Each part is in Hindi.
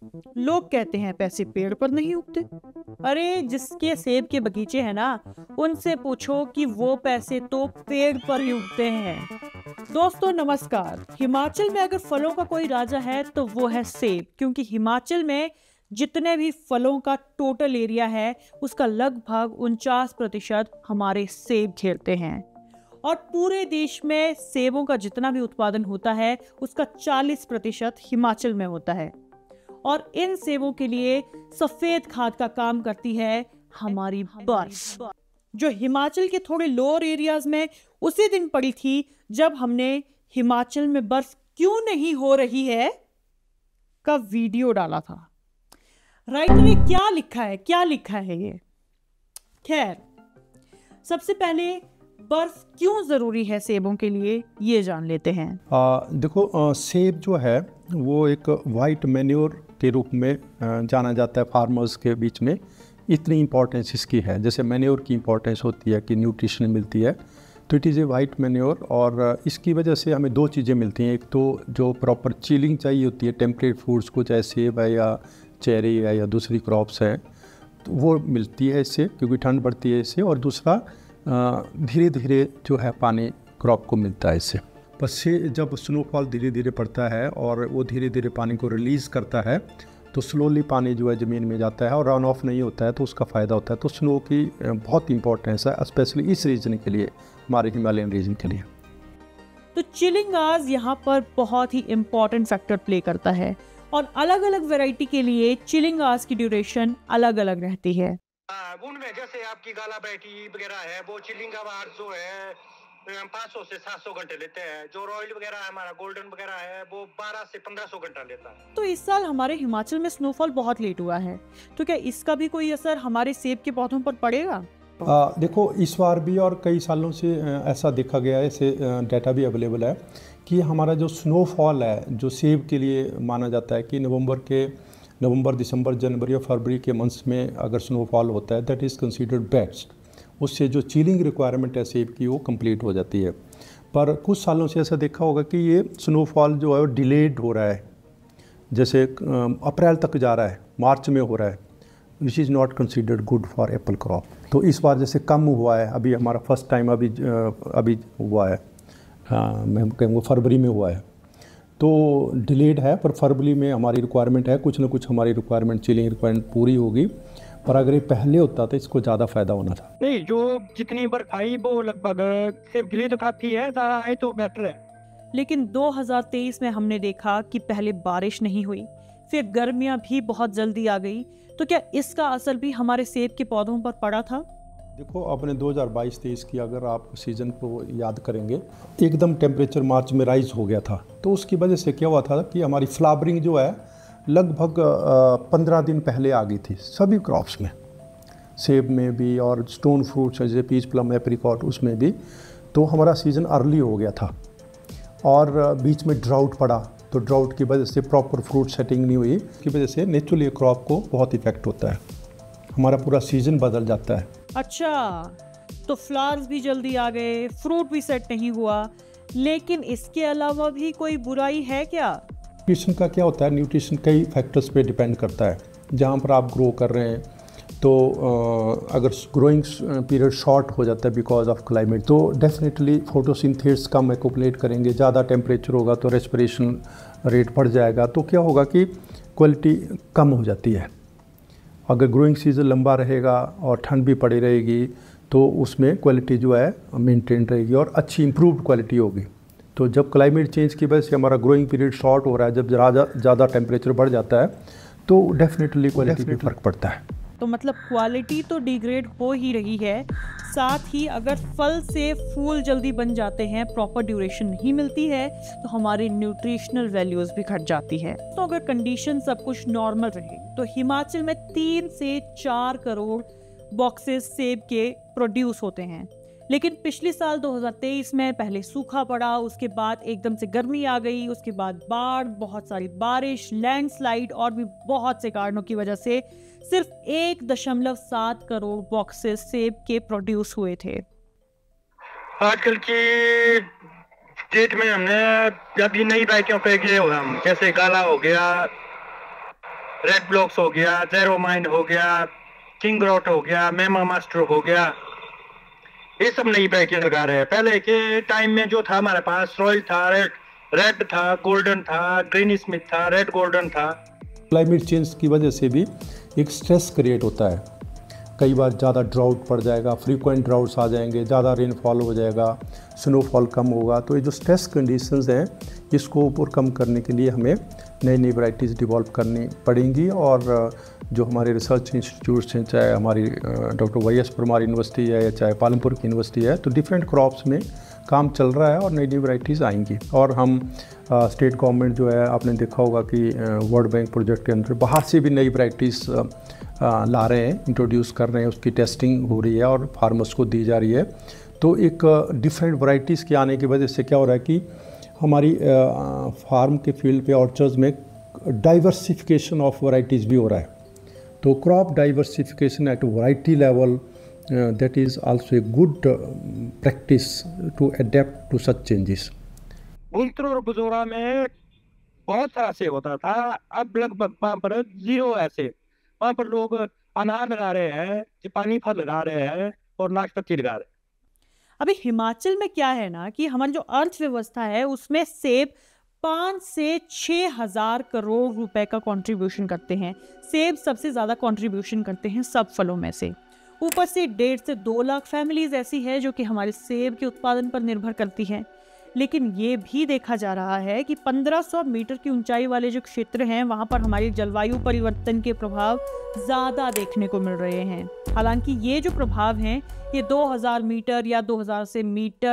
लोग कहते हैं पैसे पेड़ पर नहीं उगते। अरे जिसके सेब के बगीचे हैं ना, उनसे पूछो कि वो पैसे तो पेड़ पर ही उगते हैं। दोस्तों नमस्कार। हिमाचल में अगर फलों का कोई राजा है तो वो है सेब, क्योंकि हिमाचल में जितने भी फलों का टोटल एरिया है उसका लगभग 49% हमारे सेब घेरते हैं। और पूरे देश में सेबों का जितना भी उत्पादन होता है उसका 40% हिमाचल में होता है। और इन सेबों के लिए सफेद खाद का काम करती है हमारी बर्फ, जो हिमाचल के थोड़े लोअर एरियाज में उसी दिन पड़ी थी जब हमने हिमाचल में बर्फ क्यों नहीं हो रही है का वीडियो डाला था। राइटर ने क्या लिखा है ये। खैर, सबसे पहले बर्फ क्यों जरूरी है सेबों के लिए ये जान लेते हैं। देखो, सेब जो है वो एक वाइट मैन्योर के रूप में जाना जाता है फार्मर्स के बीच में। इतनी इम्पोर्टेंस इसकी है, जैसे मैन्योर की इम्पोर्टेंस होती है कि न्यूट्रिशन मिलती है, तो it is a white manure. और इसकी वजह से हमें दो चीज़ें मिलती हैं। एक तो जो प्रॉपर चिलिंग चाहिए होती है टेम्परेट फूड्स को, चाहे सेब है या चेरी है या दूसरी क्रॉप्स है, तो वो मिलती है इससे, क्योंकि ठंड बढ़ती है इससे। और दूसरा धीरे धीरे जो है पानी क्रॉप को मिलता है इससे। बस से जब स्नोफॉल धीरे धीरे पड़ता है और वो धीरे धीरे पानी को रिलीज़ करता है, तो स्लोली पानी जो है ज़मीन में जाता है और रन ऑफ नहीं होता है, तो उसका फ़ायदा होता है। तो स्नो की बहुत इंपॉर्टेंस है, स्पेशली इस रीजन के लिए, हमारे हिमालयन रीजन के लिए। तो चिलिंग आवर्स यहाँ पर बहुत ही इम्पोर्टेंट फैक्टर प्ले करता है, और अलग अलग वैरायटी के लिए चिलिंग आवर्स की ड्यूरेशन अलग अलग रहती है। उनमें जैसे आपकी गाला बैठी वगैरह है, वो चिलिंग आवर्स जो है 500 से 700 घंटे लेते हैं। जो रॉयल वगैरह है, हमारा गोल्डन वगैरह है, वो 12 से 1500 घंटा लेता है। तो इस साल हमारे हिमाचल में स्नोफॉल बहुत लेट हुआ है, तो क्या इसका भी कोई असर हमारे सेब के पौधों पर पड़ेगा? देखो, इस बार भी और कई सालों से ऐसा देखा गया है, ऐसे डाटा भी अवेलेबल है कि हमारा जो स्नोफॉल है, जो सेब के लिए माना जाता है कि नवंबर, दिसंबर, जनवरी और फरवरी के मंथ्स में अगर स्नोफॉल होता है, दैट इज़ कंसीडर्ड बेस्ट। उससे जो चिलिंग रिक्वायरमेंट है सेब की वो कंप्लीट हो जाती है। पर कुछ सालों से ऐसा देखा होगा कि ये स्नोफॉल जो है वो डिलेड हो रहा है, जैसे अप्रैल तक जा रहा है, मार्च में हो रहा है, which is not considered good for apple crop. तो इस बार जैसे कम हुआ है, अभी हमारा फर्स्ट टाइम अभी हुआ है, मैं कहूँगा फरवरी में हुआ है, तो डिलेड है। पर फरवरी में हमारी रिक्वायरमेंट है, कुछ ना कुछ हमारी रिक्वायरमेंट, चिलिंग रिक्वायरमेंट पूरी होगी। पर अगर ये पहले होता तो इसको ज़्यादा फ़ायदा होना था। नहीं, जो जितनी बर्फ आई वो लगभग सेब के लिए तो काफी है, ज़्यादा आई तो बेटर है। लेकिन 2023 में हमने देखा कि पहले बारिश नहीं हुई, फिर गर्मियां भी बहुत जल्दी आ गई, तो क्या इसका असर भी हमारे सेब के पौधों पर पड़ा था? देखो, अपने 2022-23 की अगर आप सीज़न को याद करेंगे, एकदम टेम्परेचर मार्च में राइज हो गया था, तो उसकी वजह से क्या हुआ था कि हमारी फ्लावरिंग जो है लगभग 15 दिन पहले आ गई थी सभी क्रॉप्स में, सेब में भी और स्टोन फ्रूट्स जैसे पीच, प्लम, एप्रिकॉट, उसमें भी। तो हमारा सीज़न अर्ली हो गया था और बीच में ड्राउट पड़ा, तो ड्राउट की वजह से प्रॉपर फ्रूट सेटिंग नहीं हुई, इसकी वजह से नेचुरली क्रॉप को बहुत इफेक्ट होता है, हमारा पूरा सीज़न बदल जाता है। अच्छा, तो फ्लावर्स भी जल्दी आ गए, फ्रूट भी सेट नहीं हुआ, लेकिन इसके अलावा भी कोई बुराई है क्या? न्यूट्रिशन का क्या होता है, न्यूट्रिशन कई फैक्टर्स पे डिपेंड करता है। जहाँ पर आप ग्रो कर रहे हैं, तो अगर ग्रोइंग पीरियड शॉर्ट हो जाता है बिकॉज ऑफ क्लाइमेट, तो डेफिनेटली फोटोसिंथेसिस कम एक्यूमुलेट करेंगे, ज़्यादा टेम्परेचर होगा तो रेस्पिरेशन रेट बढ़ जाएगा, तो क्या होगा कि क्वालिटी कम हो जाती है। अगर ग्रोइंग सीजन लंबा रहेगा और ठंड भी पड़ी रहेगी, तो उसमें क्वालिटी जो है मेंटेन रहेगी और अच्छी इम्प्रूव्ड क्वालिटी होगी। तो जब क्लाइमेट चेंज की वजह से हमारा ग्रोइंग पीरियड शॉर्ट हो रहा है, जब ज़्यादा टेम्परेचर बढ़ जाता है, तो डेफिनेटली क्वालिटी पे फ़र्क पड़ता है। तो मतलब क्वालिटी तो डिग्रेड हो ही रही है, साथ ही अगर फल से फूल जल्दी बन जाते हैं, प्रॉपर ड्यूरेशन नहीं मिलती है, तो हमारी न्यूट्रिशनल वैल्यूज भी घट जाती है। तो अगर कंडीशन सब कुछ नॉर्मल रहे तो हिमाचल में 3 से 4 करोड़ बॉक्सेस सेब के प्रोड्यूस होते हैं। लेकिन पिछले साल 2023 में पहले सूखा पड़ा, उसके बाद एकदम से गर्मी आ गई, उसके बाद बाढ़, बहुत सारी बारिश, लैंडस्लाइड और भी बहुत से कारणों की वजह से सिर्फ 1.7 करोड़ बॉक्सेस सेब के प्रोड्यूस हुए थे। आजकल की डेट में हमने अभी नई बाइकों पे गए हुए हम, जैसे गाला हो गया, रेड ब्लॉक्स हो गया, जेरो माइन हो गया, किंग रॉट हो गया, मेमा मास्टर हो गया, ये सब नई वैरायटी लगा रहे हैं। पहले के टाइम में जो था हमारे पास रॉयल था, रेड था, गोल्डन था, ग्रीन स्मिथ था, रेड गोल्डन था। क्लाइमेट चेंज की वजह से भी एक स्ट्रेस क्रिएट होता है। कई बार ज़्यादा ड्राउट पड़ जाएगा, फ्रीक्वेंट ड्राउट्स आ जाएंगे, ज़्यादा रेनफॉल हो जाएगा, स्नोफॉल कम होगा। तो ये जो स्ट्रेस कंडीशंस हैं, इसको ओवरकम करने के लिए हमें नई नई वैरायटीज़ डिवेल्प करनी पड़ेंगी। और जो हमारे रिसर्च इंस्टीट्यूट्स हैं, चाहे हमारी doctor Y S Parmar University है या चाहे पालमपुर की यूनिवर्सिटी है, तो डिफरेंट क्रॉप्स में काम चल रहा है और नई नई वैरायटीज़ आएंगी। और हम स्टेट गवर्नमेंट जो है, आपने देखा होगा कि वर्ल्ड बैंक प्रोजेक्ट के अंदर बाहर से भी नई वैरायटीज़ ला रहे हैं, इंट्रोड्यूस कर रहे हैं, उसकी टेस्टिंग हो रही है और फार्मर्स को दी जा रही है। तो एक डिफरेंट वैरायटीज़ के आने की वजह से क्या हो रहा है कि हमारी फार्म के फील्ड पे ऑर्चर्ड्स में डाइवर्सिफिकेशन ऑफ वैरायटीज़ भी हो रहा है। तो crop diversification at variety level, that is also a good practice to adapt to such changes. Bhuntar और बुजोरा में बहुत सारा सेब होता था, अब लगभग वहाँ पर जीरो ऐसे। वहाँ पर लोग अनार लगा रहे हैं, जापानी फल लगा रहे हैं और नाशपाती लगा रहे हैं। अभी हिमाचल में क्या है ना कि हमारी जो अर्थव्यवस्था है उसमें सेब 5 से 6 हजार करोड़ रुपए का कंट्रीब्यूशन करते हैं। सेब सबसे ज़्यादा कंट्रीब्यूशन करते हैं सब फलों में से। ऊपर से 1.5 से 2 लाख फैमिलीज ऐसी है जो कि हमारे सेब के उत्पादन पर निर्भर करती हैं। लेकिन ये भी देखा जा रहा है कि 1500 मीटर की ऊंचाई वाले जो क्षेत्र हैं वहाँ पर हमारे जलवायु परिवर्तन के प्रभाव ज़्यादा देखने को मिल रहे हैं। हालांकि ये जो प्रभाव हैं ये 2000 मीटर या 2000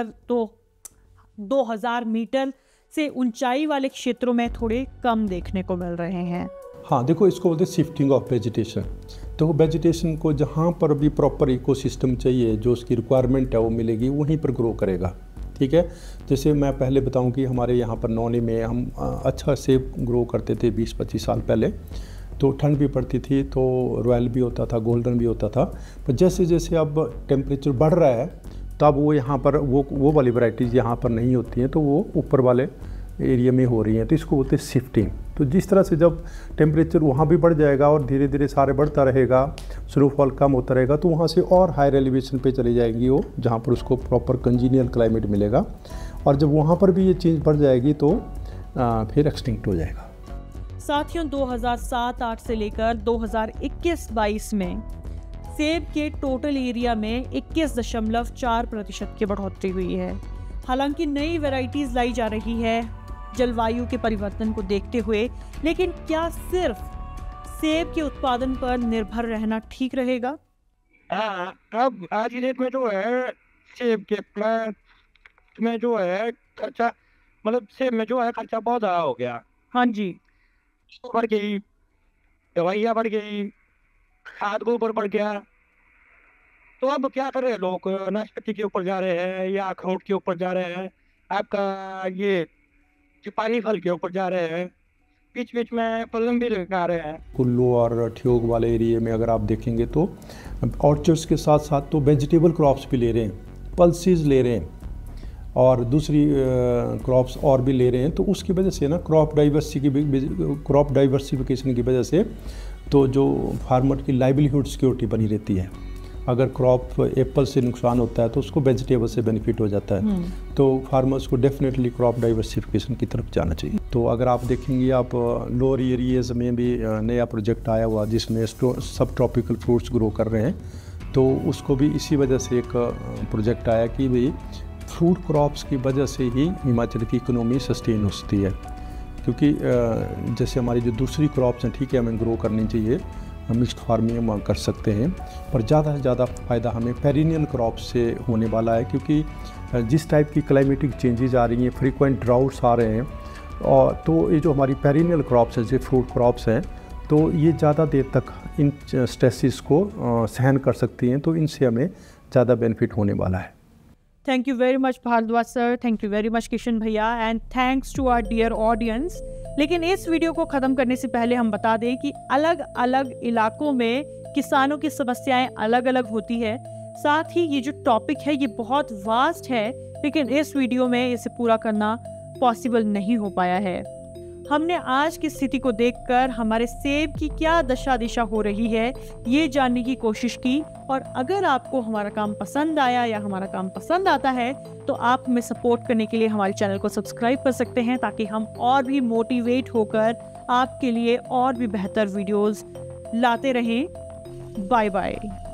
मीटर से ऊंचाई वाले क्षेत्रों में थोड़े कम देखने को मिल रहे हैं। हाँ, देखो, इसको बोलते हैं शिफ्टिंग ऑफ वेजिटेशन। तो वेजिटेशन को जहाँ पर भी प्रॉपर इकोसिस्टम चाहिए, जो उसकी रिक्वायरमेंट है वो मिलेगी, वहीं पर ग्रो करेगा। ठीक है, जैसे मैं पहले बताऊं कि हमारे यहाँ पर नौनी में हम अच्छा सेब ग्रो करते थे 20-25 साल पहले। तो ठंड भी पड़ती थी, तो रॉयल भी होता था, गोल्डन भी होता था। पर जैसे जैसे अब टेम्परेचर बढ़ रहा है, तब वो यहाँ पर वो वाली वैरायटीज़ यहाँ पर नहीं होती हैं, तो वो ऊपर वाले एरिया में हो रही हैं। तो इसको बोलते हैं शिफ्टिंग। तो जिस तरह से जब टेम्परेचर वहाँ भी बढ़ जाएगा और धीरे धीरे सारे बढ़ता रहेगा, स्नोफॉल कम होता रहेगा, तो वहाँ से और हायर एलिवेशन पे चली जाएगी वो, जहाँ पर उसको प्रॉपर कंजीनियल क्लाइमेट मिलेगा। और जब वहाँ पर भी ये चीज़ बढ़ जाएगी तो फिर एक्सटिंक्ट हो जाएगा। साथियों, 2007-08 से लेकर 2021-22 में सेब के टोटल एरिया में 21.4% की बढ़ोतरी हुई है। हालांकि नई वैरायटीज लाई जा रही है जलवायु के परिवर्तन को देखते हुए, लेकिन क्या सिर्फ सेब के उत्पादन पर निर्भर रहना ठीक रहेगा? अब आज की डेट में जो है सेब के प्लांट में जो है खर्चा, मतलब सेब में जो है खर्चा बहुत ज़्यादा हो गया। हाँ जी, बढ़ गई, दवाइयाँ बढ़ गई, खाद गोबर बढ़ गया। तो अब क्या कर रहे हैं लोग, नाशपाती के ऊपर जा रहे हैं या अखरोट के ऊपर जा रहे हैं, आपका ये जापानी फल के ऊपर जा रहे हैं, बीच बीच में फल भी लगा रहे हैं। कुल्लू और ठियोग वाले एरिया में अगर आप देखेंगे तो ऑर्चर्ड्स के साथ साथ तो वेजिटेबल क्रॉप्स भी ले रहे हैं, पल्सेस ले रहे हैं और दूसरी क्रॉप्स और भी ले रहे हैं। तो उसकी वजह से ना क्रॉप डाइवर्सिफिकेशन की वजह से तो जो फार्मर की लाइवलीहुड सिक्योरिटी बनी रहती है। अगर क्रॉप एप्पल से नुकसान होता है तो उसको वेजिटेबल से बेनिफिट हो जाता है। तो फार्मर्स को डेफिनेटली क्रॉप डाइवर्सिफिकेशन की तरफ जाना चाहिए। तो अगर आप देखेंगे, आप लोअर एरियाज में भी नया प्रोजेक्ट आया हुआ जिसमें सब ट्रॉपिकल फ्रूट्स ग्रो कर रहे हैं, तो उसको भी इसी वजह से एक प्रोजेक्ट आया कि भाई फ्रूट क्रॉप्स की वजह से ही हिमाचल की इकोनॉमी सस्टेन हो सकती है। क्योंकि जैसे हमारी जो दूसरी क्रॉप्स हैं, ठीक है, हमें ग्रो करनी चाहिए, मिक्स्ड फार्मिंग हम कर सकते हैं, पर ज़्यादा से ज़्यादा फ़ायदा हमें पेरिनियल क्रॉप से होने वाला है। क्योंकि जिस टाइप की क्लाइमेटिक चेंजेस आ रही हैं, फ्रीक्वेंट ड्राउट्स आ रहे हैं, और तो ये जो हमारी पेरिनियल क्रॉप्स हैं, जो फ्रूट क्रॉप्स हैं, तो ये ज़्यादा देर तक इन स्ट्रेसेस को सहन कर सकती हैं। तो इनसे हमें ज़्यादा बेनिफिट होने वाला है। Thank you very much Bhardwaj sir, thank you very much Kishan भैया, and thanks to our dear audience. लेकिन इस वीडियो को ख़त्म करने से पहले हम बता दें कि अलग अलग इलाकों में किसानों की समस्याएं अलग अलग होती है। साथ ही ये जो टॉपिक है ये बहुत वास्ट है, लेकिन इस वीडियो में इसे पूरा करना पॉसिबल नहीं हो पाया है। हमने आज की स्थिति को देखकर हमारे सेब की क्या दशा दिशा हो रही है ये जानने की कोशिश की। और अगर आपको हमारा काम पसंद आया या हमारा काम पसंद आता है तो आप हमें सपोर्ट करने के लिए हमारे चैनल को सब्सक्राइब कर सकते हैं, ताकि हम और भी मोटिवेट होकर आपके लिए और भी बेहतर वीडियोस लाते रहें। Bye bye.